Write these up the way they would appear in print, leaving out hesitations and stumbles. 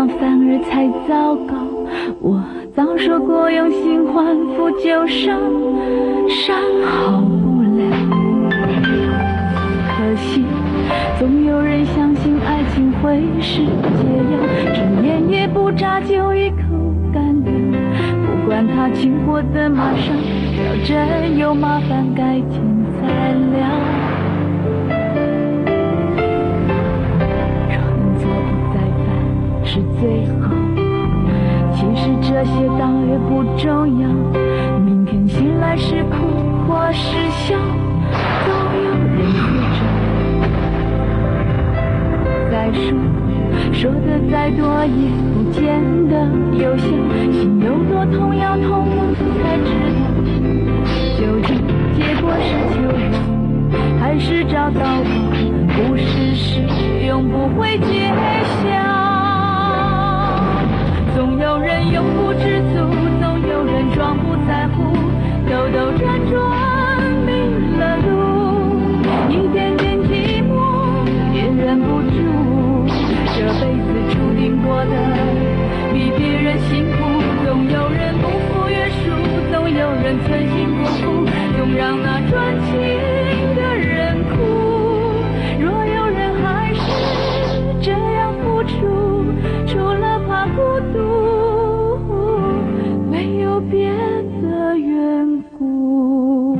样反而才糟糕。我早说过用心换负旧伤，伤好不了。可惜总有人相信爱情会是解药，只念也不眨就一口干掉。不管它经过的马上，只要真有麻烦该剪材料。创作不再犯是最好，其实这些倒也不重要。明天醒来是哭或是笑，总有人接着。再说的再多也不见得有效，心有多痛要痛了才知道，究竟结果是求饶还是找到宝，不是使用不会揭晓。总有人永不知足，总有人装不在乎，兜兜转转迷了路，一点点寂寞也忍不住，这辈子注定过得比别人辛苦。总有人不负约束，总有人存心过付，总让那专情的人哭。若有人还是这样付出，除了怕孤独，没有别的缘故。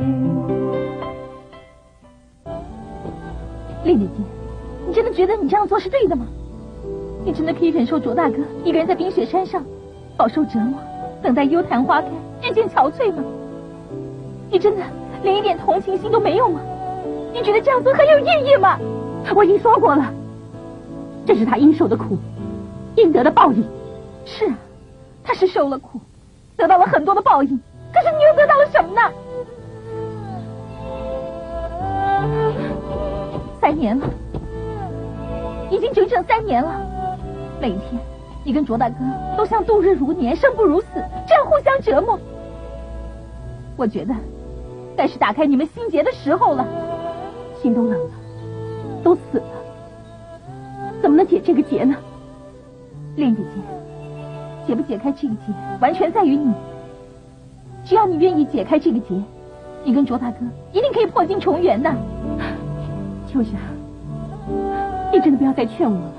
丽姐姐，你真的觉得你这样做是对的吗？你真的可以忍受卓大哥一个人在冰雪山上饱受折磨，等待幽潭花开，日渐憔悴吗？你真的连一点同情心都没有吗？你觉得这样做很有意义吗？我已经说过了，这是他应受的苦，应得的报应。是啊，他是受了苦，得到了很多的报应，可是你又得到了什么呢？3年了，已经整整3年了。每一天你跟卓大哥都像度日如年，生不如死，这样互相折磨。我觉得该是打开你们心结的时候了。心都冷了，都死了，怎么能解这个结呢？莲姐姐，解不解开这个结完全在于你，只要你愿意解开这个结，你跟卓大哥一定可以破镜重圆的。秋霞，你真的不要再劝我了，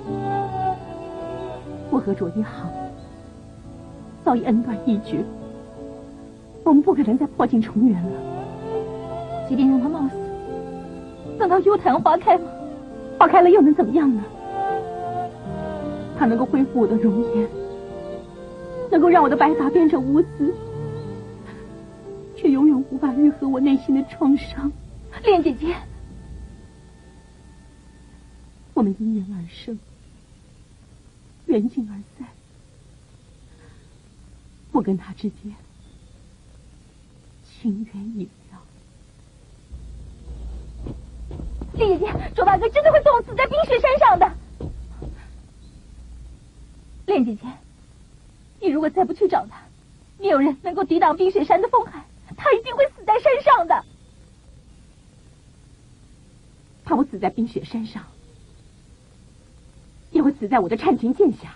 我和卓也好早已恩断义绝，我们不可能再破镜重圆了。即便让他冒死，等到幽潭花开吗？花开了又能怎么样呢？他能够恢复我的容颜，能够让我的白发变成乌丝，却永远无法愈合我内心的创伤。莲姐姐，我们因缘而生，缘尽而散，我跟他之间情缘已了。丽姐姐，卓大哥真的会冻死在冰雪山上的。莲姐姐，你如果再不去找他，没有人能够抵挡冰雪山的风寒，他一定会死在山上的。怕我死在冰雪山上，也会死在我的忏情剑下。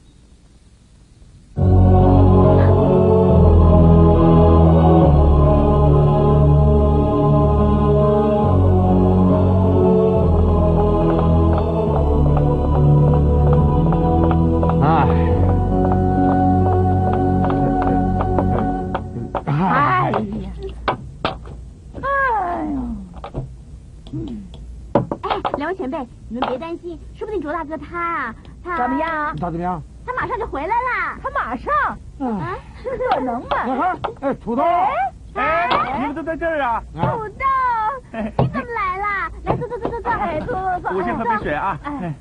你们别担心，说不定卓大哥他怎么样？ 他怎么样？ 他马上就回来啦。 他马上？可能吗？ 哎，土豆！ 哎，你们都在这儿啊？ 土豆，你怎么来啦？来，坐。 哎，坐。 我先喝杯水啊。 哎，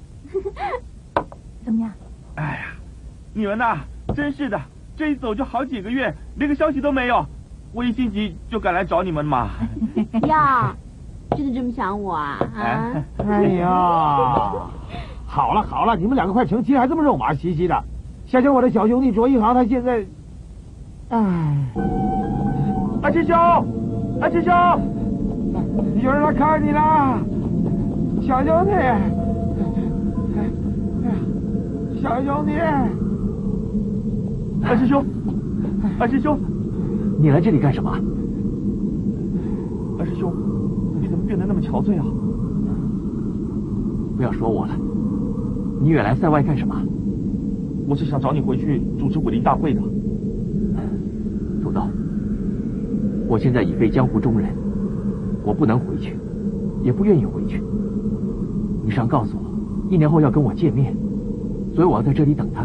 怎么样？ 哎呀，你们呐，真是的，这一走就好几个月，连个消息都没有。我一心急就赶来找你们嘛。 呀，真的这么想我啊？ 哎呀，好了，你们两个快成亲，还这么肉麻兮兮的。想想我的小兄弟卓一航，他现在，阿七兄，有人来看你啦，小兄弟， 小兄弟， 二师兄，二师兄， 你来这里干什么？ 二师兄，你怎么变得那么憔悴啊？ 不要说我了，你远来塞外干什么？ 我是想找你回去主持武林大会的。 土豆，我现在已非江湖中人，我不能回去，也不愿意回去。女上告诉我，1年后要跟我见面，所以我要在这里等他。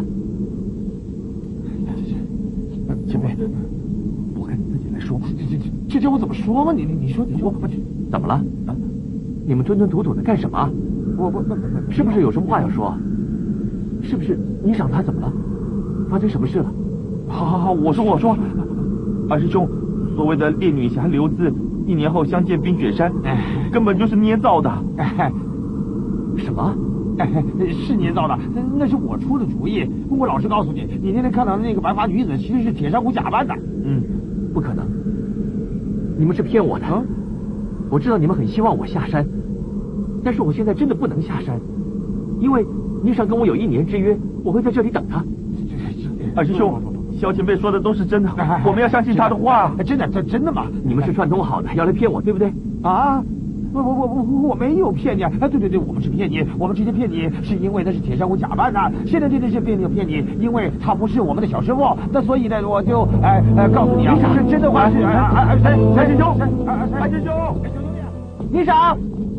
前辈，我看你自己来说吧。 这叫我怎么说嘛？你说， 怎么了？啊？你们吞吞吐吐的干什么？ 我是不是有什么话要说？是不是你赏他怎么了？发生什么事了？ 好，我说，二师兄，所谓的烈女侠刘孜1年后相见冰雪山，根本就是捏造的。 什么？ 是捏造的，那是我出的主意。我老实告诉你，你那天看到的那个白发女子其实是铁珊瑚假扮的。 不可能，你们是骗我的。我知道你们很希望我下山，但是我现在真的不能下山，因为霓裳跟我有1年之约，我会在这里等他。 二师兄，萧前辈说的都是真的，我们要相信他的话。 真的吗？ 你们是串通好的，要来骗我，对不对？ 啊！我没有骗你。对，我们是骗你，我们之前骗你是因为那是铁珊瑚假扮的，现在这件事骗你，因为他不是我们的小师傅，那所以呢，我就告诉你啊，是真的话是三师兄，三师兄， 霓裳，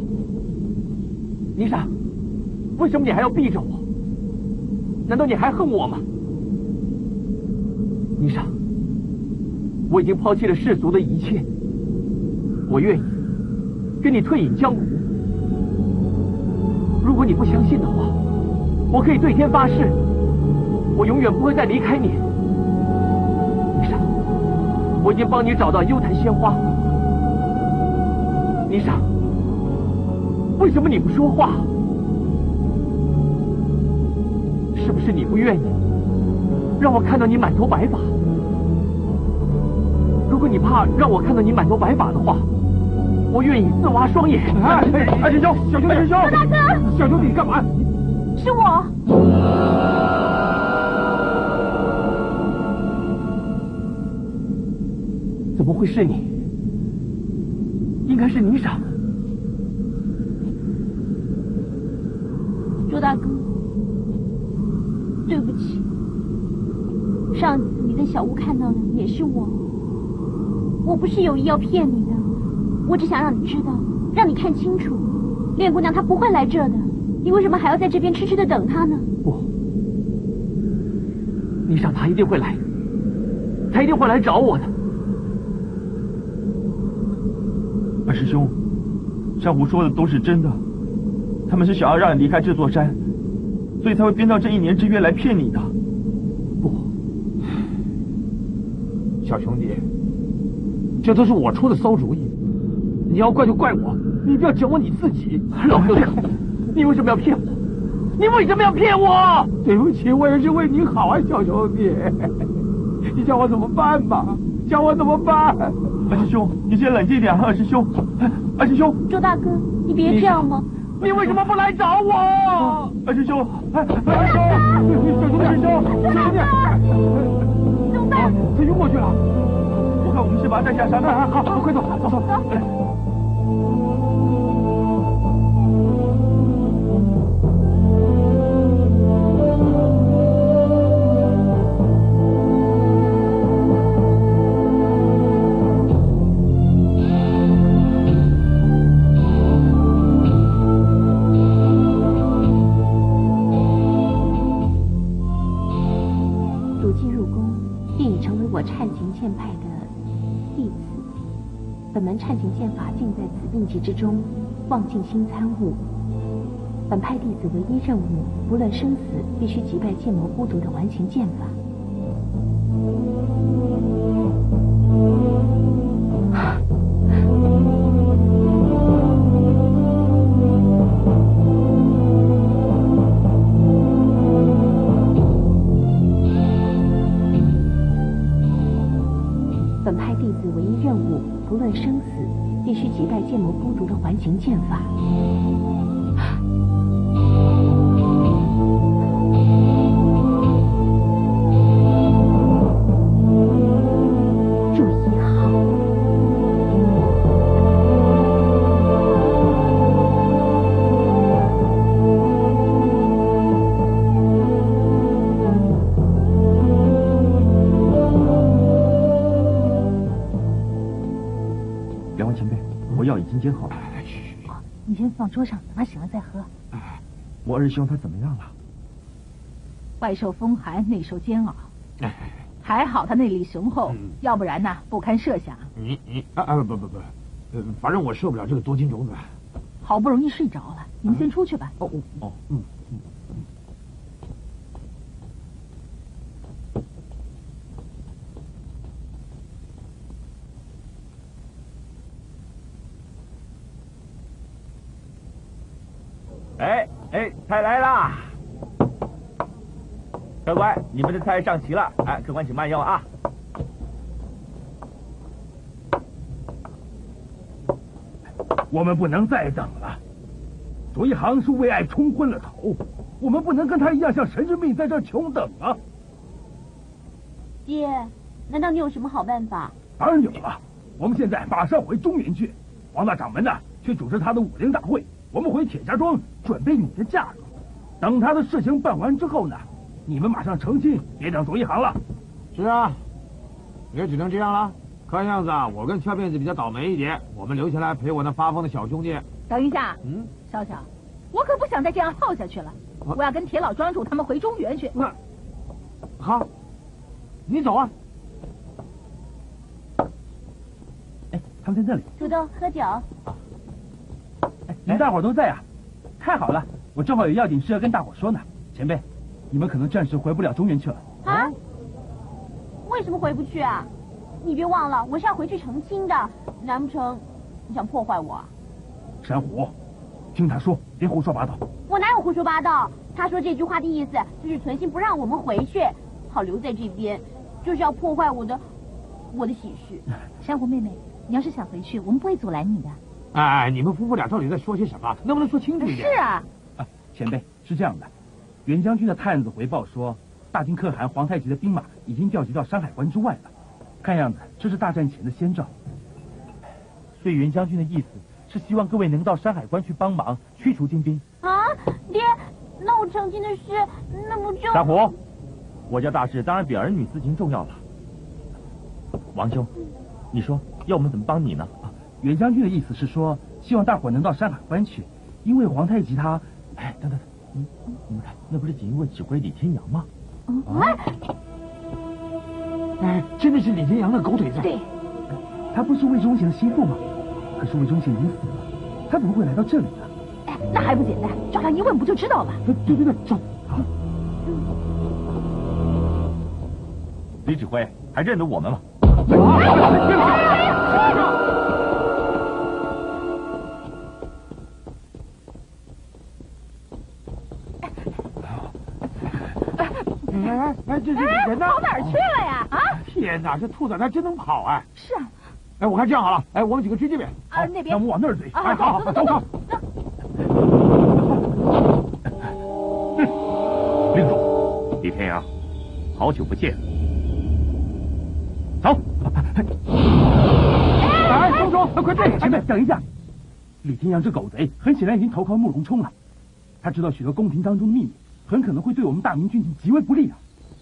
霓裳，为什么你还要避着我？难道你还恨我吗？霓裳，我已经抛弃了世俗的一切，我愿意跟你退隐江湖。如果你不相信的话，我可以对天发誓，我永远不会再离开你。霓裳，我已经帮你找到幽檀鲜花。霓裳，为什么你不说话？是不是你不愿意让我看到你满头白发？如果你怕让我看到你满头白发的话，我愿意自挖双眼。 二师兄，小兄弟， 周大哥， 小兄弟，你干嘛？ 是我。 怎么会是你？应该是霓裳。 周大哥，对不起，上次你在小屋看到的也是我，我不是有意要骗你的，我只想让你知道，让你看清楚，恋姑娘她不会来这的，你为什么还要在这边痴痴的等她呢？ 不，霓裳她一定会来，她一定会来找我的。 二师兄，珊瑚说的都是真的，他们是想要让你离开这座山，所以才会编造这1年之约来骗你的。 不，小兄弟，这都是我出的馊主意，你要怪就怪我，你不要整我你自己。 老兄弟，你为什么要骗我？你为什么要骗我？ 对不起，我也是为你好啊，小兄弟，你叫我怎么办吧？叫我怎么办？ 二师兄，你先冷静点。二师兄，二师兄， 周大哥，你别这样嘛。 你为什么不来找我？ 二师兄， 二师兄，二师兄，小兄弟， 怎么办？ 他晕过去了。 我看我们先把他带下山吧。 好，快走，走。 本门忏情剑法尽在此并集之中，望尽心参悟。本派弟子唯一任务，不论生死，必须击败剑魔孤独的完形剑法。本派弟子唯一任务，不论生死，必须击败剑魔孤独的环形剑法。 间好了。 你先放桌上，等他醒了再喝。 我二兄他怎么样了？ 外受风寒，内受煎熬。还好他内力雄厚，要不然呢不堪设想。 不，反正我受不了这个多金种子。 好不容易睡着了，你们先出去吧。 菜来啦！客官，你们的菜上齐了。客官请慢用啊。 我们不能再等了。卓一航是为爱冲昏了头，我们不能跟他一样像神经病在这穷等啊！ 爹，难道你有什么好办法？ 当然有了，我们现在马上回中原去。王大掌门呢，去主持他的武林大会。我们回铁家庄准备你的嫁妆，等他的事情办完之后呢，你们马上成亲，别等卓一航了。是啊，也只能这样了。看样子啊，我跟翘辫子比较倒霉一点，我们留下来陪我那发疯的小兄弟。 等一下，小小，我可不想再这样耗下去了，我要跟铁老庄主他们回中原去。 好，你走啊。他们在这里。 土豆，喝酒。 你们大伙都在啊，太好了，我正好有要紧事要跟大伙说呢。前辈，你们可能暂时回不了中原去了。 啊？为什么回不去啊？你别忘了，我是要回去成亲的，难不成你想破坏我啊？ 山虎，听他说，别胡说八道。 我哪有胡说八道？他说这句话的意思就是存心不让我们回去，好留在这边，就是要破坏我的喜事。 珊瑚妹妹，你要是想回去，我们不会阻拦你的。 你们夫妇俩到底在说些什么？能不能说清楚一点？ 是啊。 前辈，是这样的，袁将军的探子回报说，大金可汗皇太极的兵马已经调集到山海关之外了，看样子这是大战前的先兆。所以袁将军的意思是希望各位能到山海关去帮忙驱除金兵。 啊，爹，那我成亲的事，那不就…… 山虎，我家大事当然比儿女私情重要了。王兄，你说要我们怎么帮你呢？ 袁将军的意思是说，希望大伙能到山海关去，因为皇太极他……等， 你们看，那不是锦衣卫指挥李天阳吗？ 真的是李天阳的狗腿子。 对， 他不是魏忠贤的心腹吗？可是魏忠贤已经死了，他怎么会来到这里呢？ 那还不简单，找他一问不就知道了？ 对，找。 李指挥还认得我们吗？ 这人呢？ 跑哪儿去了呀？ 天哪，这兔崽子真能跑啊！ 是啊。 我看这样好了，我们几个追这边。好， 那边。 那我们往那儿追。好，走。 令主，李天阳，好久不见。走。 松，快追！前面等一下，李天阳这狗贼很显然已经投靠慕容冲了，他知道许多宫廷当中的秘密，很可能会对我们大明军情极为不利啊。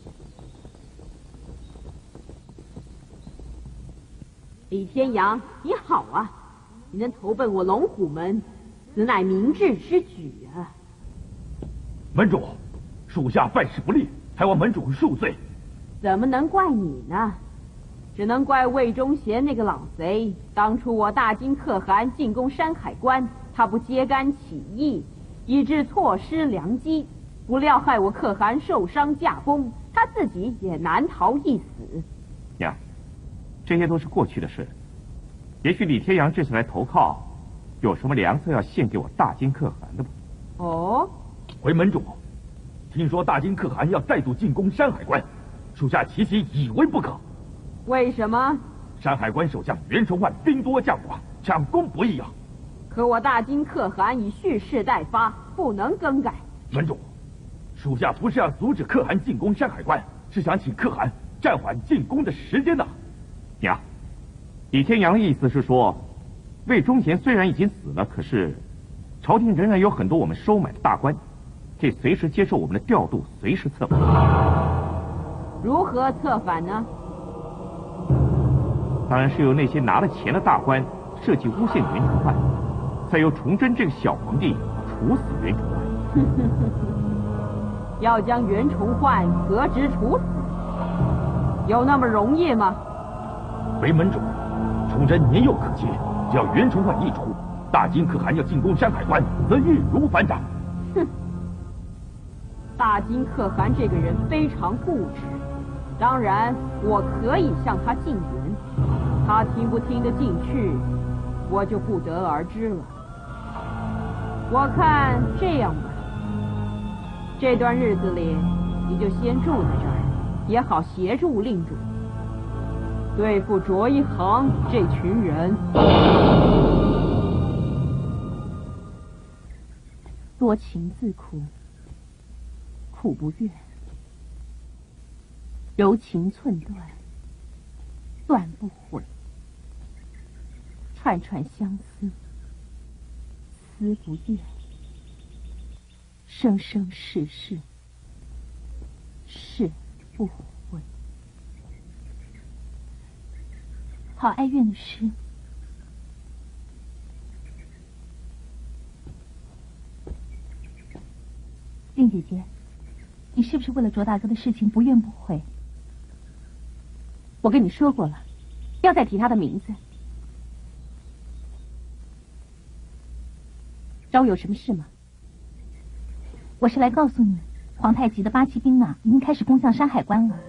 李天阳，你好啊！你能投奔我龙虎门，此乃明智之举啊！ 门主，属下办事不力，还望门主恕罪。 怎么能怪你呢？只能怪魏忠贤那个老贼，当初我大金可汗进攻山海关，他不揭竿起义，以致错失良机，不料害我可汗受伤驾崩，他自己也难逃一死。 娘，这些都是过去的事，也许李天阳这次来投靠，有什么良策要献给我大金可汗的吧？ 哦， 回门主，听说大金可汗要再度进攻山海关，属下齐心以为不可。 为什么？ 山海关守将袁崇焕兵多将寡，抢攻不易啊！ 可我大金可汗已蓄势待发，不能更改。 门主，属下不是要阻止可汗进攻山海关，是想请可汗暂缓进攻的时间呐。娘，李天阳的意思是说，魏忠贤虽然已经死了，可是朝廷仍然有很多我们收买的大官，可随时接受我们的调度，随时策反。 如何策反呢？ 当然是由那些拿了钱的大官设计诬陷袁崇焕，才由崇祯这个小皇帝处死袁崇焕。 要将袁崇焕革职处死，有那么容易吗？ 为门主，崇祯年幼可接，只要袁崇焕一出，大金可汗要进攻山海关，则易如反掌。 哼，大金可汗这个人非常固执，当然我可以向他进言，他听不听得进去，我就不得而知了。我看这样吧，这段日子里你就先住在这儿，也好协助令主对付卓一航这群人。 多情自苦，苦不悦；柔情寸断，断不悔。串串相思，思不厌；生生世世，世不悔。 好哀怨的诗。令姐姐，你是不是为了卓大哥的事情不怨不悔？ 我跟你说过了，不要再提他的名字。找我有什么事吗？ 我是来告诉你，皇太极的八旗兵已经开始攻向山海关了。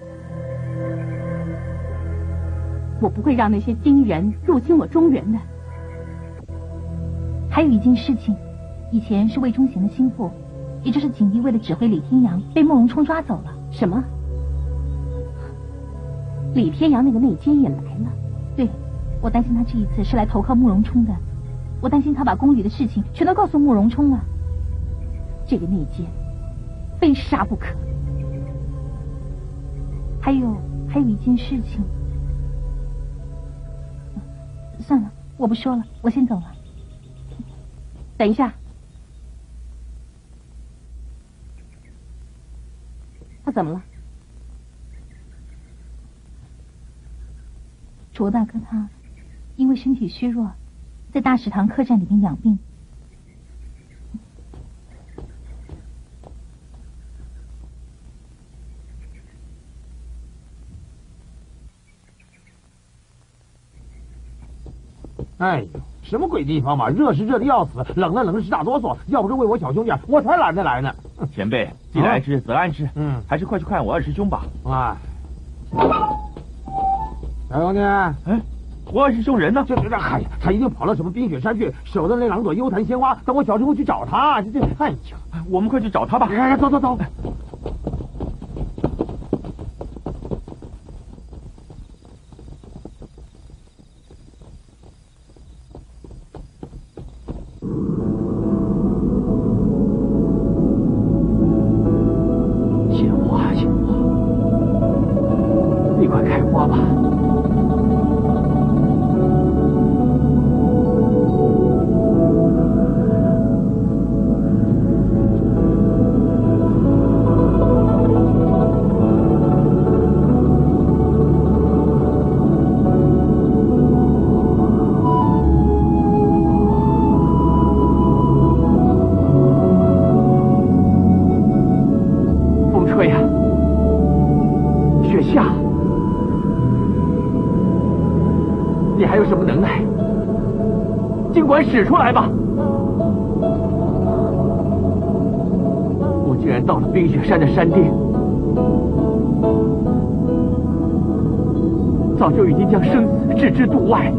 我不会让那些金人入侵我中原的。 还有一件事情，以前是魏忠贤的心腹，也就是锦衣卫的指挥李天阳被慕容冲抓走了。 什么？李天阳那个内奸也来了？ 对，我担心他这一次是来投靠慕容冲的。我担心他把宫里的事情全都告诉慕容冲了。 这个内奸非杀不可。 还有一件事情，算了，我不说了，我先走了。 等一下，他怎么了？ 卓大哥他因为身体虚弱，在大食堂客栈里面养病。 哎呦，什么鬼地方嘛！热是热的要死，冷了冷的直打哆嗦。要不是为我小兄弟，我才懒得来呢。 前辈，既来之则安之，还是快去看我二师兄吧。 哎，小兄弟，哎， 我二师兄人呢？ 哎呀，他一定跑到什么冰雪山去，守着那2朵幽檀鲜花，等我小师傅去找他。哎呀， 我们快去找他吧。 哎，走。 使出来吧！我竟然到了冰雪山的山巅，早就已经将生死置之度外。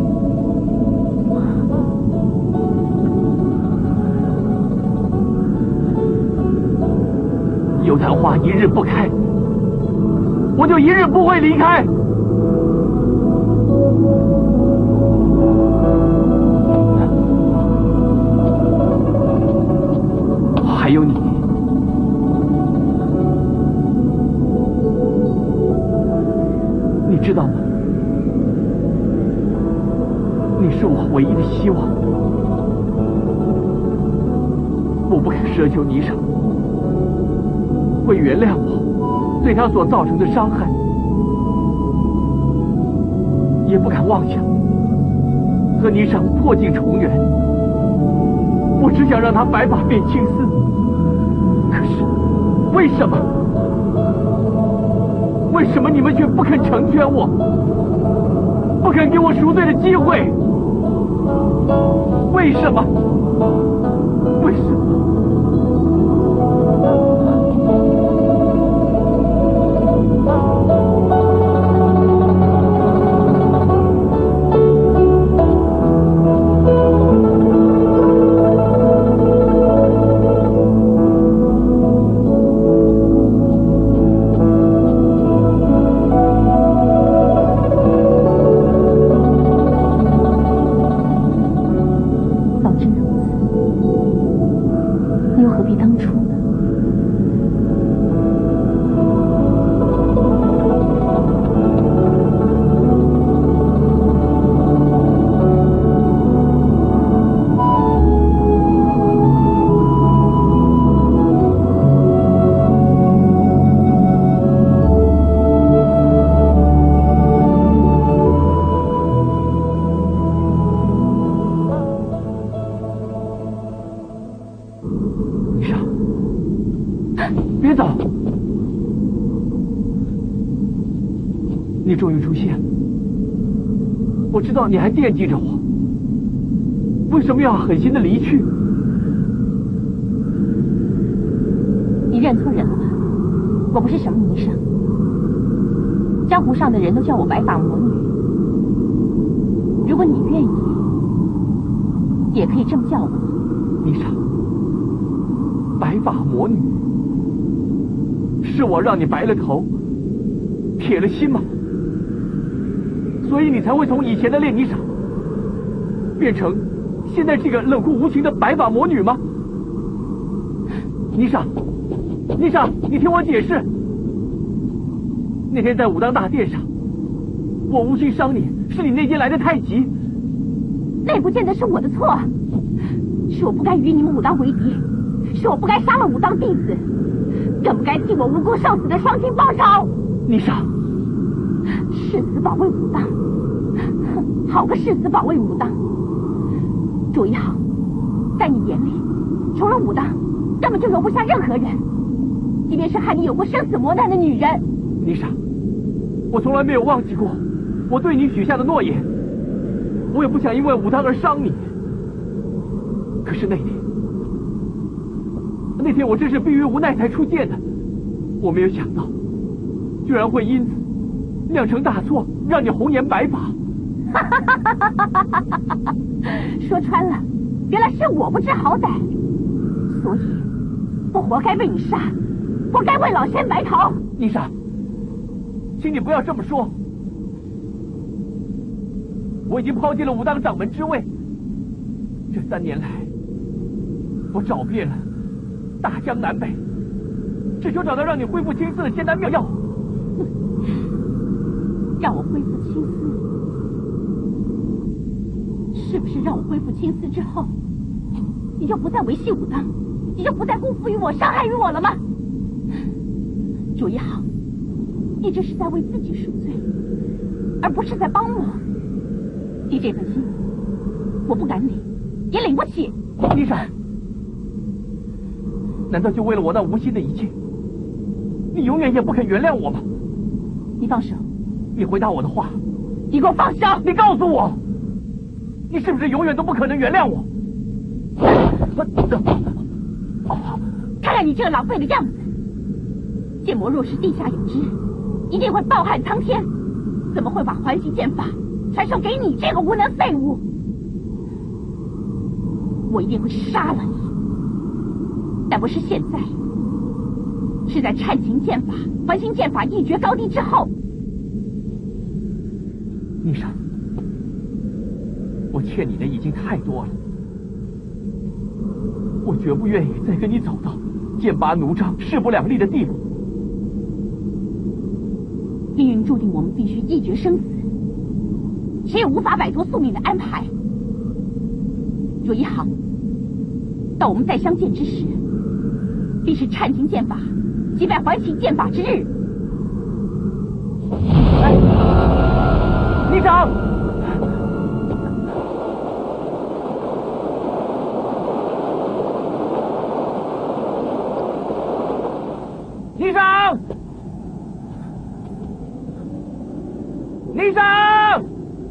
幽檀花一日不开，我就一日不会离开。还有你，你知道吗？你是我唯一的希望，我不肯奢求霓裳会原谅我对他所造成的伤害，也不敢妄想和霓裳破镜重圆，我只想让他白发变青丝。可是，为什么？为什么你们却不肯成全我，不肯给我赎罪的机会？为什么？为什么？别走！你终于出现了，我知道你还惦记着我，为什么要狠心的离去？ 你认错人了吧？我不是什么霓裳，江湖上的人都叫我白发魔女。如果你愿意，也可以这么叫我。 霓裳，白发魔女。是我让你白了头，铁了心吗？所以你才会从以前的恋霓裳，变成现在这个冷酷无情的白发魔女吗？霓裳，霓裳，你听我解释。那天在武当大殿上，我无心伤你，是你那天来的太急。 那也不见得是我的错，是我不该与你们武当为敌，是我不该杀了武当弟子。更不该替我无辜受死的双亲报仇。 霓裳， 誓死保卫武当，好个誓死保卫武当！注意好，在你眼里，除了武当，根本就容不下任何人，即便是和你有过生死磨难的女人。 霓裳，我从来没有忘记过我对你许下的诺言，我也不想因为武当而伤你。可是那天我真是逼于无奈才出剑的，我没有想到，居然会因此酿成大错，让你红颜白发。 说穿了，原来是我不知好歹，所以我活该被你杀，活该为老仙白头。 霓裳，请你不要这么说，我已经抛弃了武当掌门之位，这3年来，我找遍了大江南北，只求找到让你恢复青丝的仙丹妙药。 让我恢复青丝，是不是让我恢复青丝之后，你就不再维系武当，你就不再辜负于我、伤害于我了吗？注意好，你这是在为自己赎罪，而不是在帮我。你这份心，我不敢领，也领不起。 霓裳，难道就为了我那无心的一切，你永远也不肯原谅我吗？ 你放手！ 你回答我的话！ 你给我放手！ 你告诉我，你是不是永远都不可能原谅我？ 看看你这个狼狈的样子，剑魔若是地下有知，一定会抱憾苍天，怎么会把还形剑法传授给你这个无能废物？我一定会杀了你，但不是现在，是在忏情剑法、还形剑法一决高低之后。 霓裳，我欠你的已经太多了，我绝不愿意再跟你走到剑拔弩张、势不两立的地步。 命运注定我们必须一决生死，谁也无法摆脱宿命的安排。注意好，到我们再相见之时，必是忏情剑法击败还形剑法之日。 霓裳， 李长。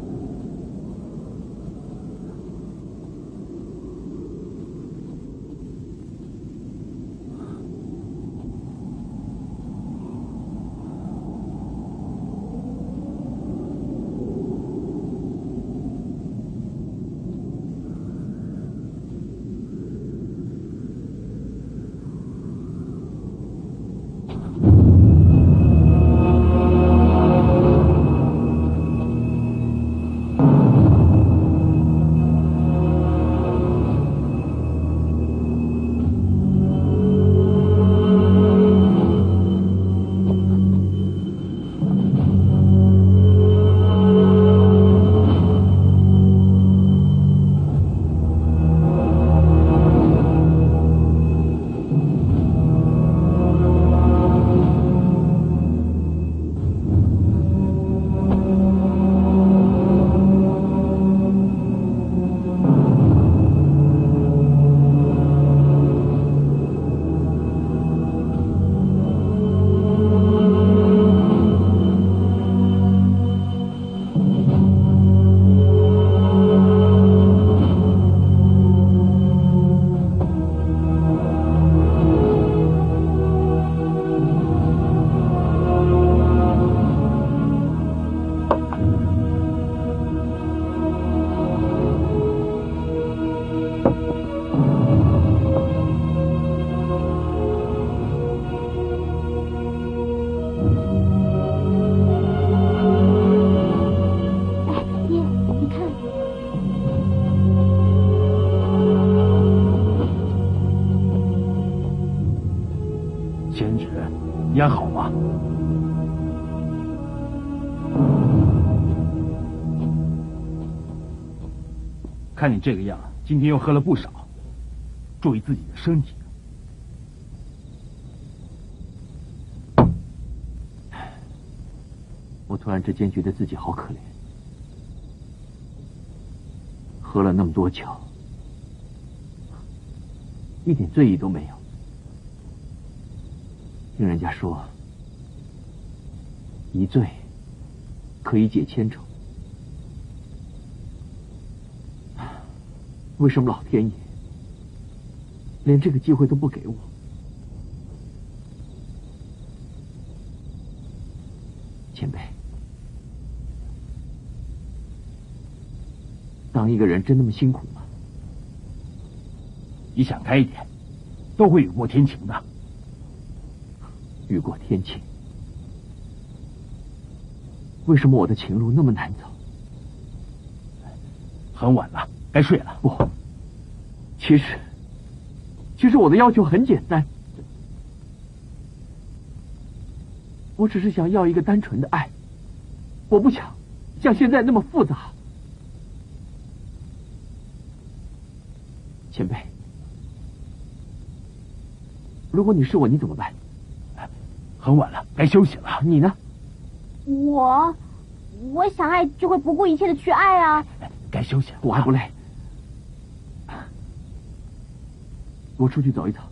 你还好吗？看你这个样，今天又喝了不少，注意自己的身体。我突然之间觉得自己好可怜，喝了那么多酒，一点醉意都没有。听人家说，一醉可以解千愁。为什么老天爷连这个机会都不给我？前辈，当一个人真那么辛苦吗？ 你想开一点，都会雨过天晴的。 雨过天晴，为什么我的情路那么难走？ 很晚了，该睡了。 不，其实我的要求很简单，我只是想要一个单纯的爱，我不想像现在那么复杂。前辈，如果你是我，你怎么办？ 很晚了，该休息了。 你呢？ 我想爱就会不顾一切的去爱啊。 该休息了。 我还不累。我出去走一走。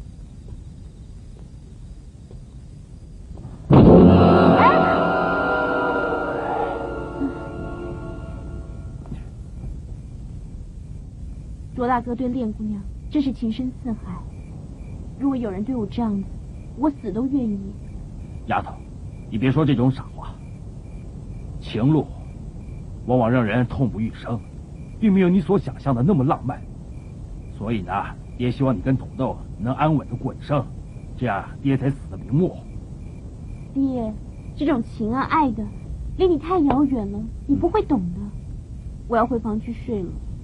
卓大哥对恋姑娘真是情深似海，如果有人对我这样子，我死都愿意。 丫头，你别说这种傻话。情路往往让人痛不欲生，并没有你所想象的那么浪漫。所以呢，爹希望你跟土豆能安稳的过一生，这样爹才死得瞑目。 爹，这种情啊爱的，离你太遥远了，你不会懂的。我要回房去睡了。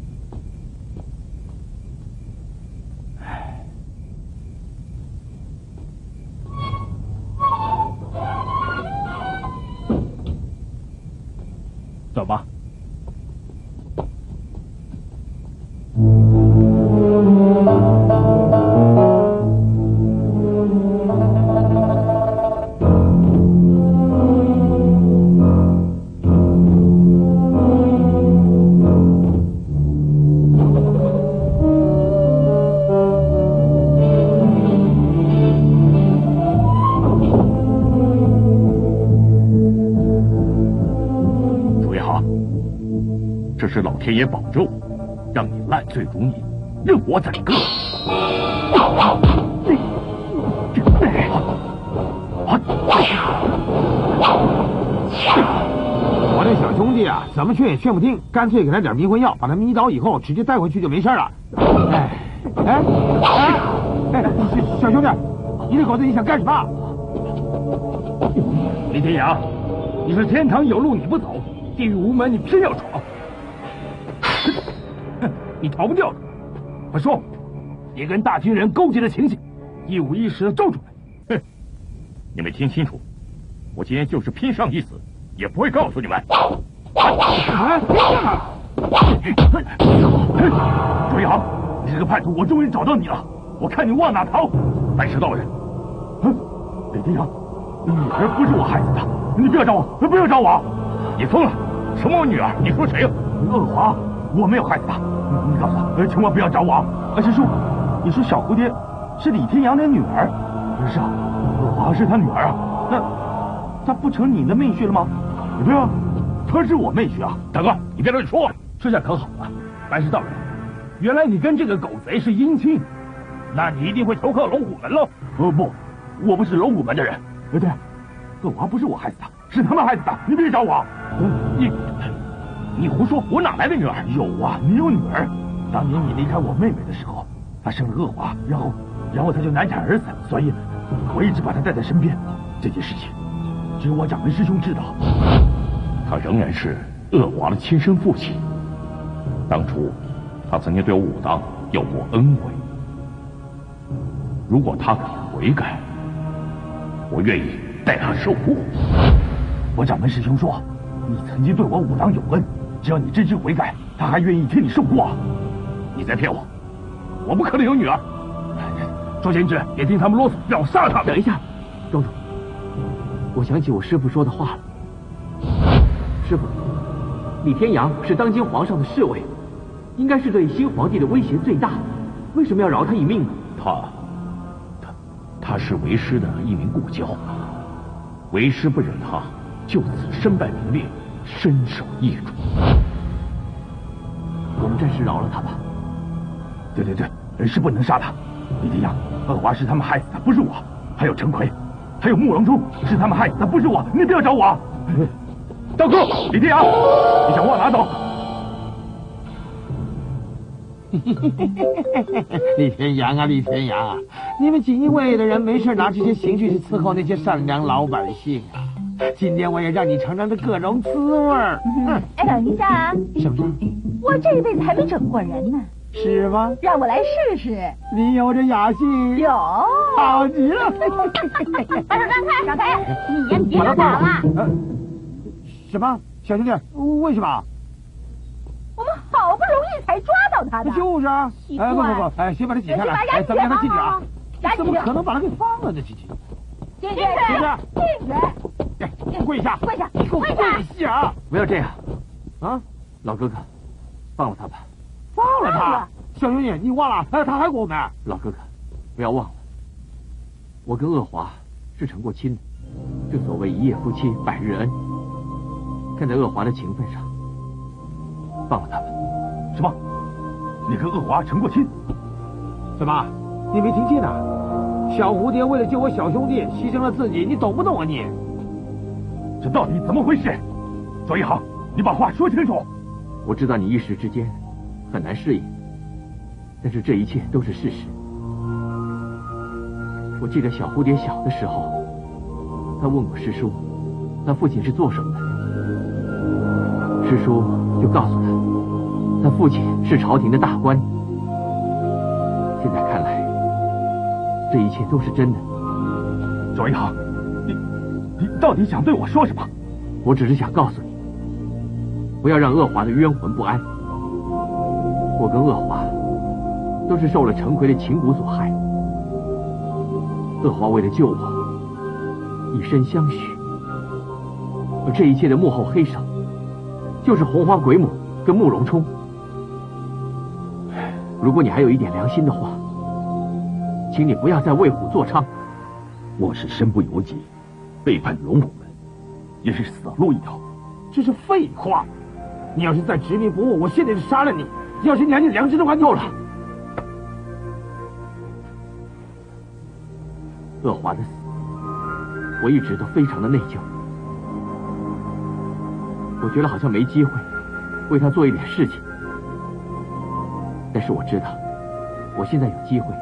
走吧。 这是老天爷保着我，让你烂醉如泥，任我宰割。 我这小兄弟啊，怎么劝也劝不听，干脆给他点迷魂药，把他迷倒以后直接带回去就没事了。小兄弟，你这狗子你想干什么？ 李天阳，你说天堂有路你不走，地狱无门你偏要闯，你逃不掉的。快说，你跟大军人勾结的情形，一五一十的招出来。哼，你们听清楚，我今天就是拼上一死，也不会告诉你们。周一航，你这个叛徒，我终于找到你了！我看你往哪逃！白蛇道人，李天阳，你女儿不是我害死的，你不要找我，不要找我！你疯了？什么我女儿？你说谁呀？恶华，我没有害死她。你告诉我，千万不要找我！师叔，你说小蝴蝶是李天阳的女儿？是啊，恶华是他女儿啊。那她不成你的妹婿了吗？对啊，她是我妹婿啊！大哥，你别乱说，这下可好了。白石道人，原来你跟这个狗贼是姻亲，那你一定会投靠龙虎门喽？不，我不是龙虎门的人。对，恶华不是我害死的，是他们害死的，你别找我。你胡说，我哪来的女儿？有啊，你有女儿。当年你离开我妹妹的时候，她生了恶华，然后她就难产而死，所以我一直把她带在身边。这件事情只有我掌门师兄知道。他仍然是恶华的亲生父亲。当初他曾经对我武当有过恩惠，如果他肯悔改，我愿意带他受祸。我掌门师兄说，你曾经对我武当有恩，只要你真心悔改，他还愿意替你受祸。你在骗我，我不可能有女儿。周贤之，别听他们啰嗦，让我杀了他们。 等一下，庄主，我想起我师父说的话了。师父，李天阳是当今皇上的侍卫，应该是对新皇帝的威胁最大，为什么要饶他一命呢？他是为师的一名故交，为师不忍他就此身败名裂，身首异处。我们暂时饶了他吧。对，是不能杀他。李天阳，恶华是他们害死的，不是我。还有陈奎，还有慕容冲，是他们害死的，不是我。你不要找我。大哥，李天阳，你想往哪走？ 李天阳啊，李天阳啊，你们锦衣卫的人没事拿这些刑具去伺候那些善良老百姓啊！今天我也让你尝尝这各种滋味儿。 哎，等一下啊！ 什么事？ 我这辈子还没整过人呢。 是吗？ 让我来试试。 你有这雅兴？ 有。 好极了！ 把手让开！你呀，别打了。 什么？小兄弟，为什么？ 我们好不容易才抓到他的。 就是啊。不，先把他解下来。咱们让他进去啊。怎么可能把他给放了呢？进去。跪下！你给我跪下！ 不要这样啊，老哥哥，放了他吧。 放了他？小兄弟，你忘了？他还我们。 老哥哥，不要忘了，我跟恶华是成过亲的，正所谓一夜夫妻百日恩。看在恶华的情分上，放了他吧。 什么？你跟恶华成过亲？ 怎么？你没听见呢？小蝴蝶为了救我小兄弟，牺牲了自己，你懂不懂啊你？ 这到底怎么回事？周一航，你把话说清楚。 我知道你一时之间很难适应，但是这一切都是事实。我记得小蝴蝶小的时候，他问我师叔，他父亲是做什么的？师叔就告诉他，他父亲是朝廷的大官。现在看来，这一切都是真的。 周一航，你到底想对我说什么？ 我只是想告诉你，不要让恶华的冤魂不安。我跟恶华都是受了陈奎的情蛊所害，恶华为了救我，以身相许，而这一切的幕后黑手，就是洪荒鬼母跟慕容冲。如果你还有一点良心的话，请你不要再为虎作伥。 我是身不由己，背叛龙虎门，也是死路一条。 这是废话。 你要是再执迷不悟，我现在就杀了你。要是你还有良知的话，够了。 恶华的死，我一直都非常的内疚。我觉得好像没机会为他做一点事情，但是我知道，我现在有机会，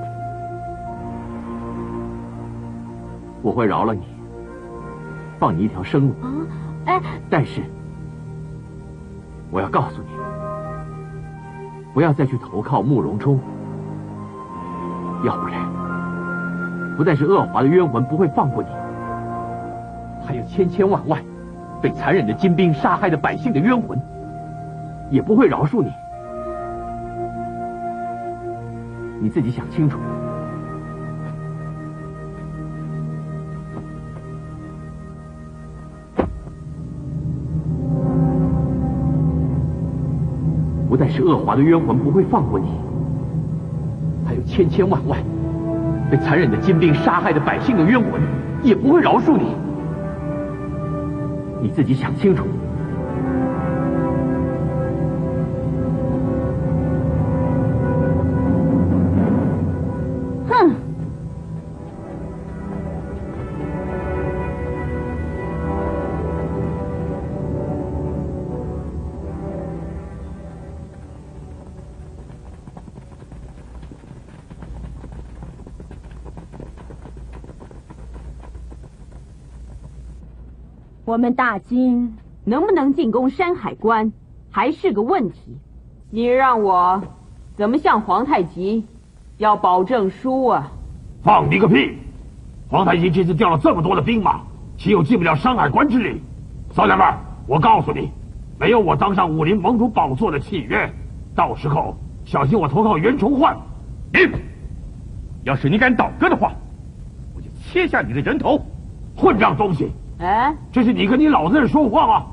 我会饶了你，放你一条生路。但是我要告诉你，不要再去投靠慕容冲，要不然不但是恶华的冤魂不会放过你，还有千千万万被残忍的金兵杀害的百姓的冤魂也不会饶恕你。你自己想清楚。不但是恶华的冤魂不会放过你，还有千千万万被残忍的金兵杀害的百姓的冤魂也不会饶恕你。你自己想清楚。 哼！我们大金能不能进攻山海关，还是个问题。你让我怎么向皇太极要保证书啊？ 放你个屁！皇太极这次调了这么多的兵马，岂有进不了山海关之理？嫂娘们，我告诉你，没有我当上武林盟主宝座的契约，到时候小心我投靠袁崇焕。 要是你敢倒戈的话，我就切下你的人头！ 混账东西！ 哎， 这是你跟你老子在说话吗？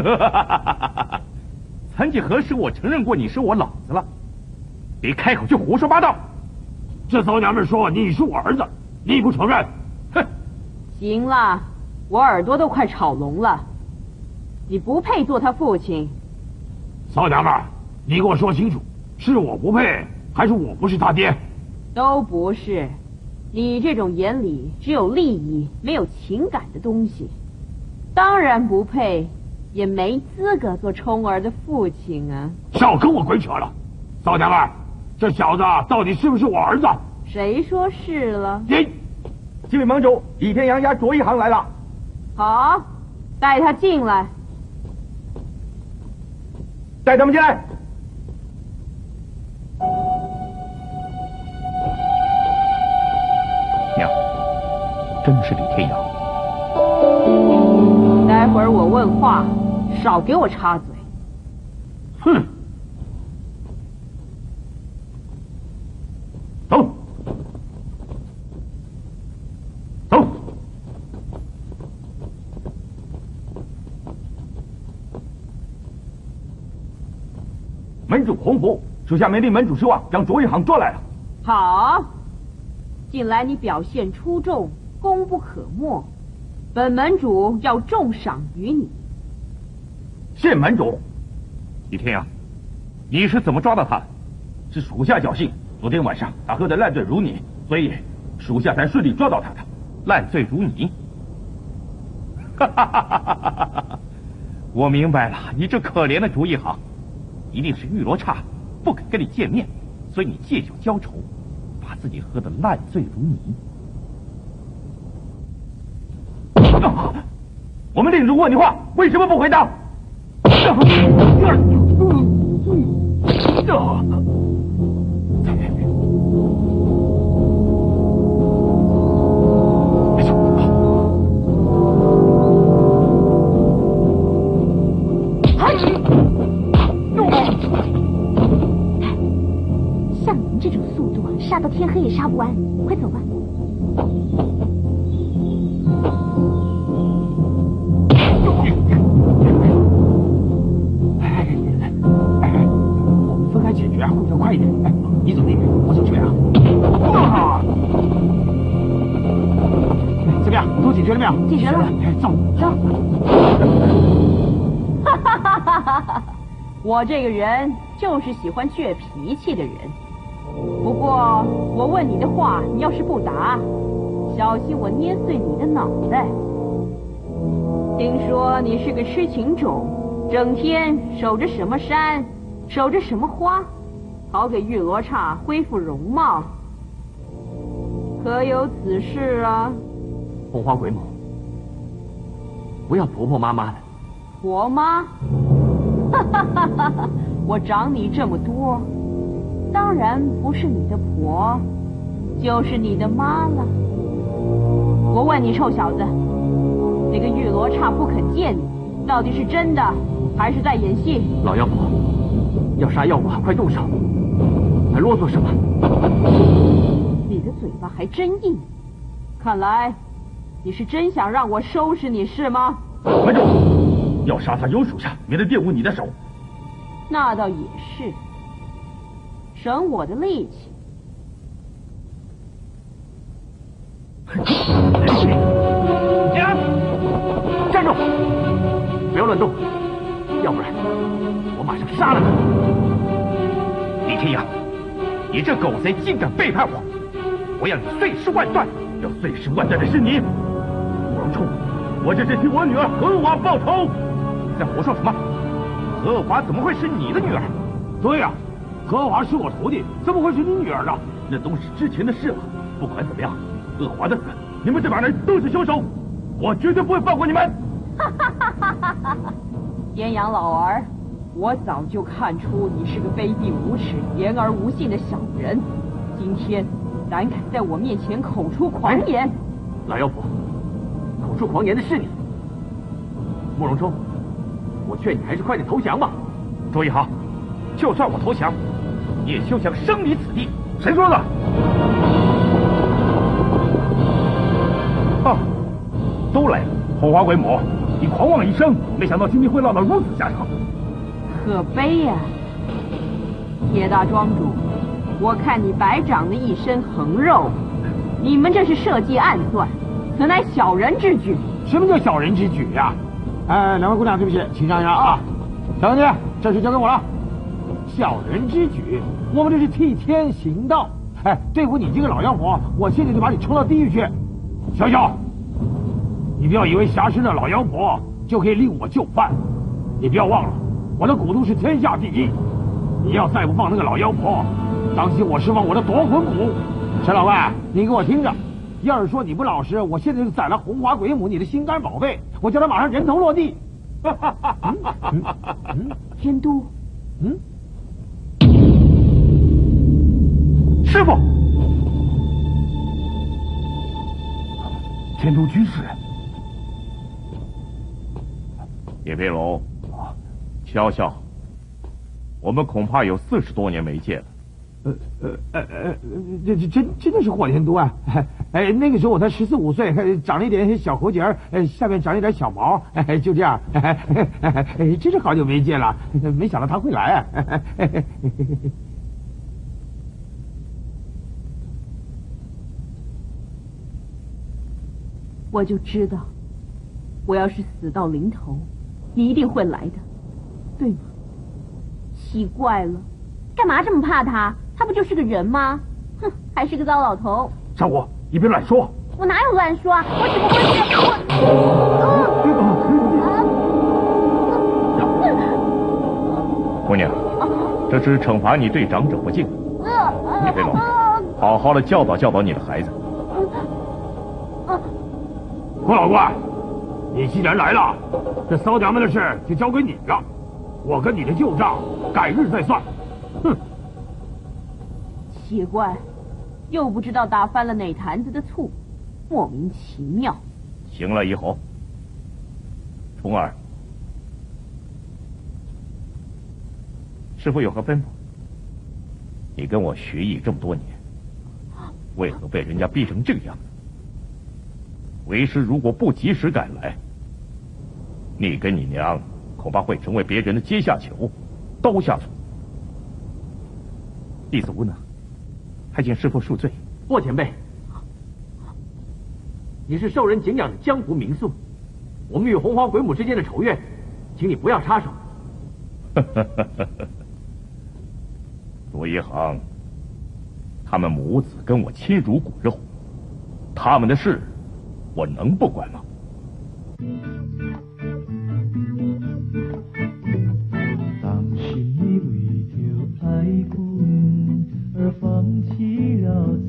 曾几何时，我承认过你是我老子了。别开口就胡说八道。 这嫂娘们说你是我儿子，你不承认？ 哼！ 行了，我耳朵都快吵聋了。你不配做他父亲。 嫂娘们，你给我说清楚，是我不配，还是我不是他爹？ 都不是。你这种眼里只有利益没有情感的东西，当然不配，也没资格做冲儿的父亲啊！ 少跟我鬼扯了，嫂娘们，这小子到底是不是我儿子？ 谁说是了？ 几位盟主，倚天杨家卓一行来了。 好，带他进来。 带他们进来。娘，真的是李天阳。 待会儿我问话，少给我插嘴。 哼！走，走。 门主洪福，属下没令门主失望，将卓一行抓来了。 好，近来你表现出众，功不可没，本门主要重赏于你。 谢门主。李天阳，你是怎么抓到他的？是属下侥幸，昨天晚上他喝得烂醉如泥，所以属下才顺利抓到他的。烂醉如泥？哈哈哈哈哈哈！我明白了，你这可怜的卓一行，一定是玉罗刹不肯跟你见面，所以你借酒浇愁，把自己喝得烂醉如泥。我们令主问你话，为什么不回答？ 像你们这种速度，杀到天黑也杀不完，快走吧。 我们分开解决，会快一点。你走那边，我走这边啊。怎么样？都解决了没有？ 解决了。 走。 哈哈哈哈哈！我这个人就是喜欢倔脾气的人。不过我问你的话，你要是不答，小心我捏碎你的脑袋。听说你是个痴情种，整天守着什么山，守着什么花，好给玉罗刹恢复容貌，可有此事啊？ 红花鬼母，不要婆婆妈妈的。 婆妈？哈哈哈哈哈！我长你这么多，当然不是你的婆，就是你的妈了。我问你，臭小子，那个玉罗刹不肯见你，到底是真的还是在演戏？ 老妖婆，要杀要剐，快动手！还啰嗦什么？ 你的嘴巴还真硬，看来你是真想让我收拾你是吗？ 慢住！要杀他有属下，免得玷污你的手。 那倒也是，省我的力气。 站住！不要乱动，要不然我马上杀了他。 李天阳，你这狗贼竟敢背叛我！我要你碎尸万段！要碎尸万段的是你，慕容冲！我这是替我女儿何华报仇！你在胡说什么？何华怎么会是你的女儿？ 对呀，何华是我徒弟，怎么会是你女儿呢？ 那都是之前的事了。不管怎么样，何华的死，你们这帮人都是凶手，我绝对不会放过你们！ 哈哈哈哈哈哈！燕阳老儿，我早就看出你是个卑鄙无耻、言而无信的小人，今天胆敢在我面前口出狂言！ 老妖婆，口出狂言的是你，慕容冲，我劝你还是快点投降吧。 注意好，就算我投降，你也休想生离此地。谁说的？啊，都来了！红花鬼母，你狂妄一生，没想到今天会落到如此下场。 可悲呀！叶大庄主，我看你白长了一身横肉，你们这是设计暗算，此乃小人之举。 什么叫小人之举呀？两位姑娘，对不起，请让一让啊。小兄弟，这事交给我了。小人之举，我们这是替天行道。对付你这个老妖婆，我现在就把你冲到地狱去。小小，你不要以为挟持那老妖婆就可以令我就范，你不要忘了，我的古都是天下第一。你要再不放那个老妖婆，当心我释放我的夺魂蛊。陈老外，你给我听着，要是说你不老实，我现在就宰了红花鬼母，你的心肝宝贝，我叫他马上人头落地。 天都， 师傅，天都居士，叶飞龙，笑笑，我们恐怕有40多年没见了。 这真的是火天都啊！那个时候我才14、15岁，长了一点小喉结，下面长一点小毛，就这样，真是好久没见了，没想到他会来啊！ 我就知道，我要是死到临头，你一定会来的，对吗？奇怪了，干嘛这么怕他？他不就是个人吗？哼，还是个糟老头。 少国，你别乱说。 我哪有乱说啊？我只不过是姑娘，这是惩罚你对长者不敬。叶飞龙，好好的教导教导你的孩子。 郭老怪，你既然来了，这骚娘们的事就交给你了，我跟你的旧账改日再算。哼！ 奇怪，又不知道打翻了哪坛子的醋，莫名其妙。 行了，一侯，虫儿，师父有何吩咐？你跟我学艺这么多年，为何被人家逼成这个样子？为师如果不及时赶来，你跟你娘恐怕会成为别人的阶下囚、刀下醋。弟子无能，还请师父恕罪。 霍前辈，你是受人敬仰的江湖名宿，我们与红花鬼母之间的仇怨， 请你不要插手。 罗一航，他们母子跟我亲如骨肉，他们的事我能不管吗？ 当时你为着爱君而放弃了